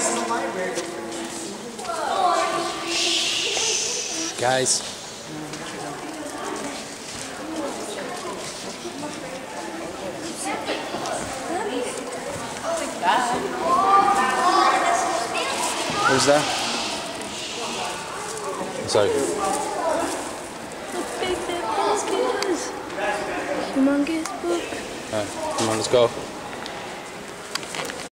Guys. Who's that? Sorry. Look big that book is. Humongous book. Come on, let's go.